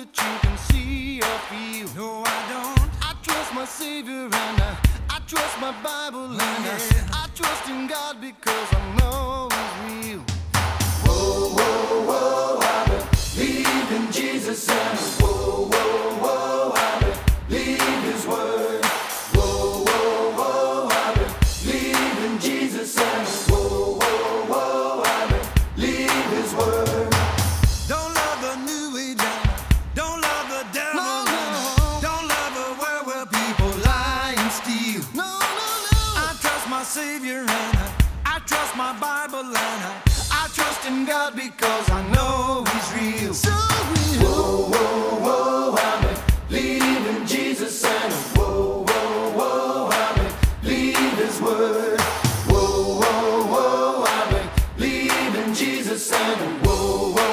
that you can see or feel. No, I don't. I trust my Savior and I trust my Bible and I trust in God because I know He's real. Whoa, whoa, whoa, I believe in Jesus and whoa, whoa, whoa, I believe His word. Whoa, whoa, whoa, I believe in Jesus and whoa, whoa, whoa, I believe His word. Don't love the new age and don't love the devil. No, no. Don't love a world where people lie and steal. No, no, no. I trust my Savior and I trust my Bible and I trust in God because I know He's real. So real. Whoa, whoa, whoa, I believe in Jesus and whoa, whoa, whoa, I believe His word. Whoa, whoa, whoa, I believe in Jesus and whoa, whoa.